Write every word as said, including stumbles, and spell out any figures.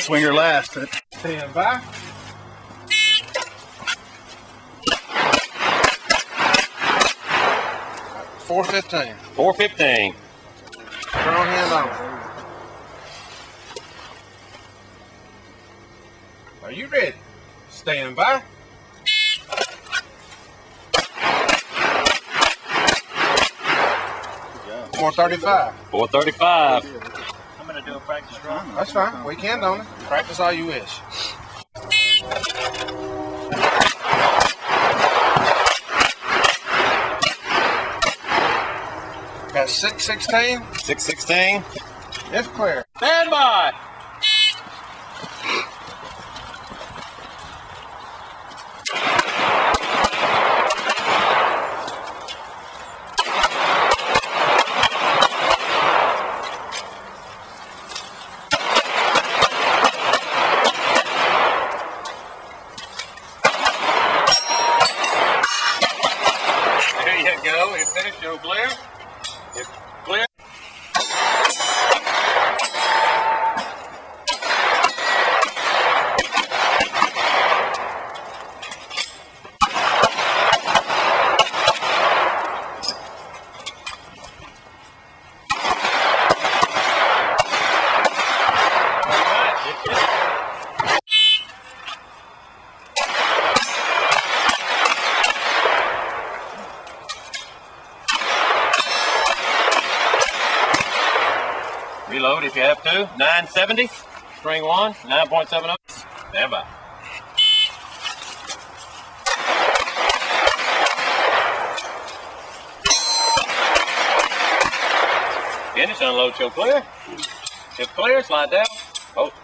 swinger last. Stand by. four fifteen. four fifteen. Turn on hand on. Are you ready? Stand by. four thirty-five. four thirty-five. I'm going to do a practice run. That's fine. We can, don't it? Practice all you wish. Got six sixteen. six sixteen. It's clear. Stand by. There you go. You finished. You're clear. You're clear. Reload if you have to. nine seventy. String one. nine point seven oh. Stand by. Finish. Unload. Show clear. If clear, slide down. Oh.